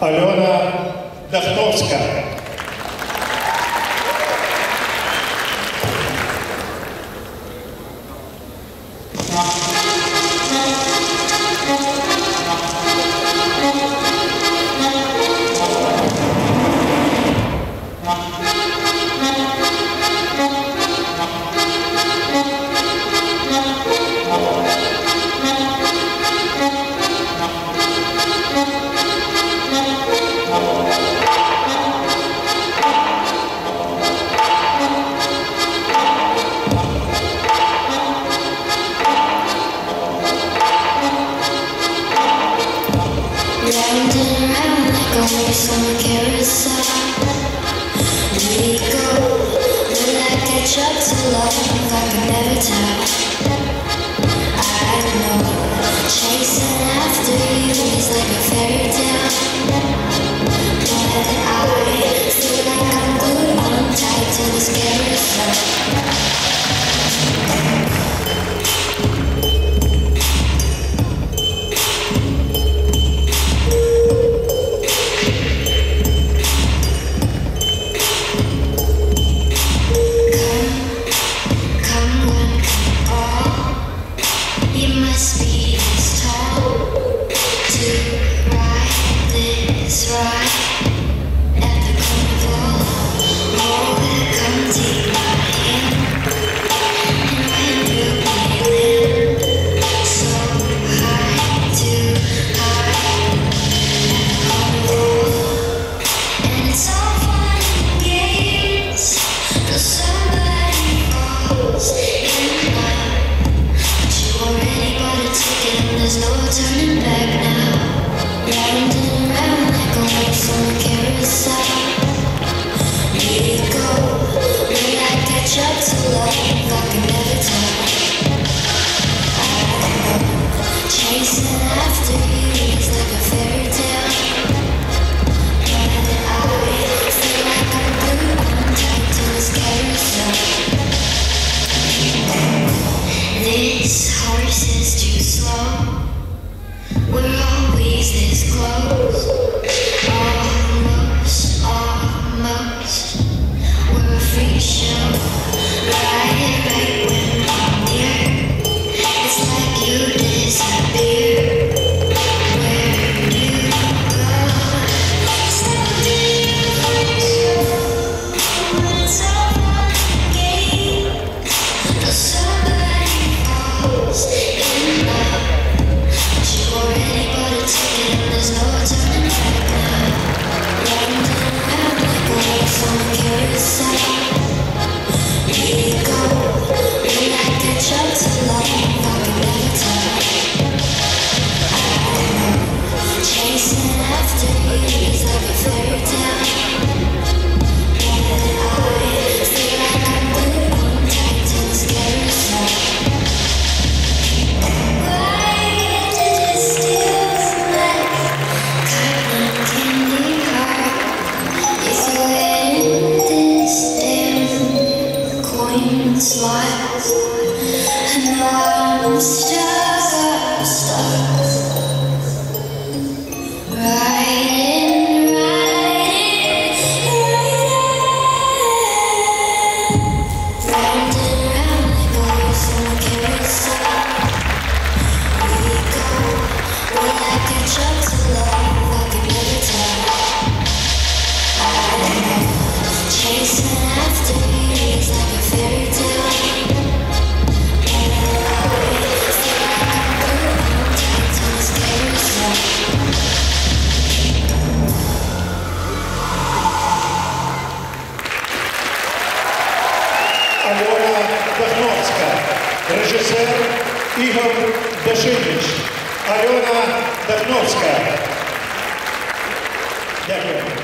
Альона Дахновська. Round and round like a horse on a carousel. We go, will I catch up to love? I can never tell. I know, chasing after you is like a fairy tale. But I feel like I'm glued on tight to this carousel. There's no turning back now. Round and round like a horse on a carousel. We go, will I catch up to love? I can never tell. I know, chasing after you is like a fairy tale. But I feel like I'm glued on tight to this carousel. This horse is too slow. We're always this close. Almost, almost. We're a freak show. Right when I'm near. It's like you disappear. Where do you go? Something when it's all fun and games. Till somebody falls in love. Already bought a ticket and there's no turning back now. Round and round like a horse on a carousel. We go, will I catch up to love? I can never tell. I know, chasing after you is like a fairy tale. But I feel like I'm glued on tight to this carousel. Slides, and I'm stuck, riding, round and round like a horse on a carousel. We go, will I catch up to love? I can never tell. I know, chasing after you is like a fairy tale. Альона Дахновська, режисер Ігор Дашинич. Альона Дахновська. Дякую.